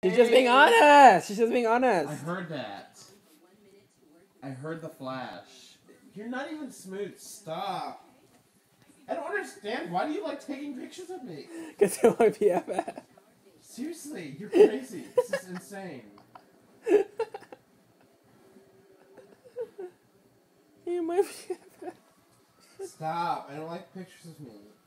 She's just being honest. She's just being honest. I heard that. I heard the flash. You're not even smooth. Stop. I don't understand. Why do you like taking pictures of me? Because you're my BFF. Seriously, you're crazy. This is insane. You're my BFF. Stop. I don't like pictures of me.